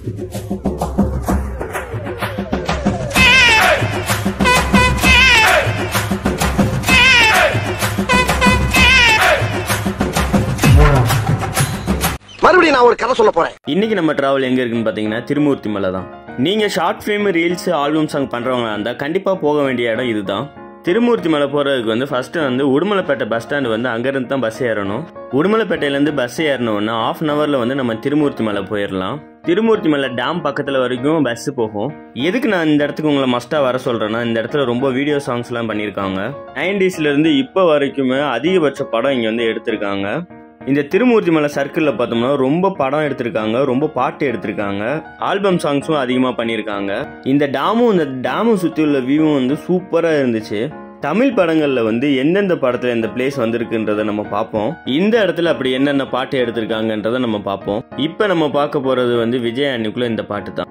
மறுபடியும் நான் ஒரு கதை சொல்ல போறேன். இன்னைக்கு நம்ம டிராவல் எங்க இருக்குன்னு பாத்தீங்கன்னா திருமூர்த்தி மலை தான். நீங்க short film, reels, album song பண்றவங்களா இருந்தா கண்டிப்பா போக வேண்டிய இடம் இதுதான். திருமூர்த்தி மலை போறதுக்கு வந்து ஃபர்ஸ்ட் வந்து உடுமலைப்பேட்டை பஸ் ஸ்டாண்ட் வந்து அங்கிருந்து தான் பஸ் ஏறணும். உடுமலைப்பேட்டையிலேருந்து பஸ் ஏறணும்னா 1/2 hourல வந்து நம்ம திருமூர்த்தி மலை போயிடலாம். திருமூர்த்தி மலை டேம் பக்கத்துல வரைக்கும் பஸ் போகும். எதுக்கு நான் இந்த இடத்துக்கு உங்களை மஸ்டா வர சொல்றேன்னா, இந்த இடத்துல ரொம்ப வீடியோ சாங்ஸ் எல்லாம் பண்ணியிருக்காங்க. 90s இருந்து இப்போ வரைக்குமே அதிகபட்ச படம் இங்க வந்து எடுத்திருக்காங்க. இந்த திருமூர்த்தி மலை சர்க்கிள்ல பார்த்தோம்னா ரொம்ப படம் எடுத்திருக்காங்க, ரொம்ப பாட்டு எடுத்திருக்காங்க, ஆல்பம் சாங்ஸும் அதிகமா பண்ணியிருக்காங்க. இந்த டேமும் சுத்தி உள்ள வியூவும் வந்து சூப்பரா இருந்துச்சு. தமிழ் படங்கள்ல வந்து எந்தெந்த படத்துல இந்த பிளேஸ் வந்திருக்குன்றத நம்ம பார்ப்போம். இந்த இடத்துல அப்படி என்னென்ன பாட்டு எடுத்திருக்காங்கன்றத நம்ம பார்ப்போம். இப்ப நம்ம பார்க்க போறது வந்து விஜய் அண்ணிக்குள்ள இந்த பாட்டு தான்.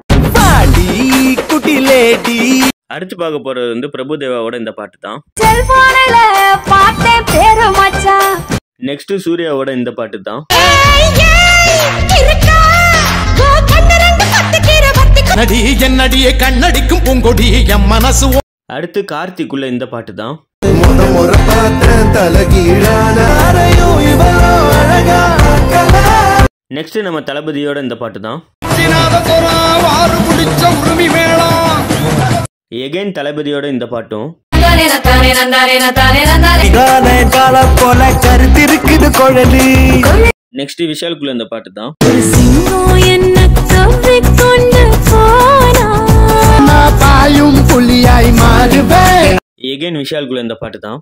அடுத்து பார்க்க போறது வந்து பிரபுதேவாவோட இந்த பாட்டு தான். நெக்ஸ்ட் சூர்யாவோட இந்த பாட்டு தான். அடுத்து கார்த்திக்குள்ள இந்த பாட்டு தான். நெக்ஸ்ட் நம்ம தளபதியோட இந்த பாட்டு தான். எகைன் தளபதியோட இந்த பாட்டும். நெக்ஸ்ட் விஷாலுக்குள்ள இந்த பாட்டு தான். எகைன் விஷாலுக்குள்ள இந்த பாட்டு தான்.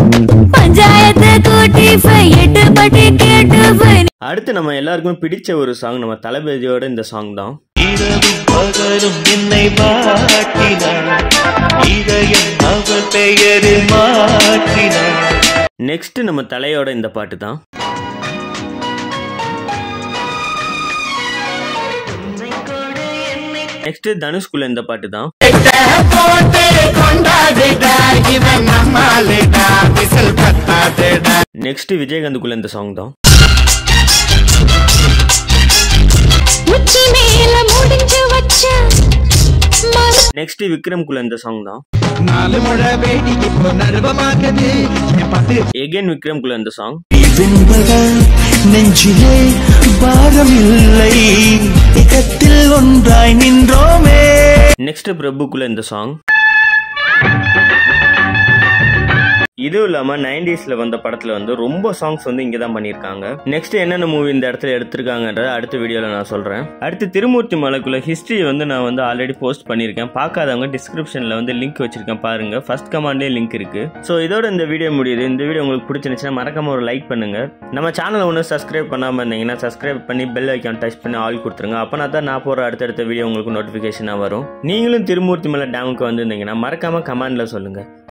அடுத்து நம்ம எல்லாருக்குமே பிடிச்ச ஒரு சாங் நம்ம தளபதியோட இந்த சாங் தான். நெக்ஸ்ட் நம்ம தலையோட இந்த பாட்டு தான். நெக்ஸ்ட் தனுஷ்குள்ள இந்த பாட்டு தான். நெக்ஸ்ட் விஜயகாந்துக்குள்ள இந்த சாங் தான். நெக்ஸ்ட் விக்ரம்குள்ள இந்த சாங் தான். எகைன் விக்ரம்குள்ள இந்த சாங். நெஞ்சிலே பாரமில்லை இகத்தில் ஒன்றாய் நின்றோமே. நெக்ஸ்ட் பிரபுக்குள்ள இந்த சாங். இதுவும் இல்லாம 90sல வந்த படத்துல வந்து ரொம்ப சாங்ஸ் வந்து இங்கதான் பண்ணிருக்காங்க. நெக்ஸ்ட் என்னென்ன மூவி இந்த இடத்துல எடுத்திருக்காங்கன்றத அடுத்த வீடியோல நான் சொல்றேன். அடுத்து திருமூர்த்தி மலைக்குள்ள ஹிஸ்டரி வந்து நான் வந்து ஆல்ரெடி போஸ்ட் பண்ணிருக்கேன். பார்க்காதவங்க டிஸ்கிரிப்ஷன்ல வந்து லிங்க் வச்சிருக்கேன் பாருங்க. ஃபர்ஸ்ட் கமெண்ட்லயே லிங்க் இருக்கு. சோ இதோட இந்த வீடியோ முடியுது. இந்த வீடியோ உங்களுக்கு பிடிச்சிருந்துச்சுன்னா மறக்காம ஒரு லைக் பண்ணுங்க. நம்ம சேனலை ஒன்றும் சப்ஸ்கிரைப் பண்ணாம இருந்தீங்கன்னா சப்ஸ்கிரைப் பண்ணி பெல் ஐக்கான் டச் பண்ணி ஆல் கொடுத்துருங்க. அப்பனா தான் நான் போற அடுத்தடுத்த வீடியோ உங்களுக்கு நோட்டிபிகேஷனா வரும். நீங்களும் திருமூர்த்தி மலை டேமுக்கு வந்திருந்தீங்கன்னா மறக்காம கமெண்ட்ல சொல்லுங்க.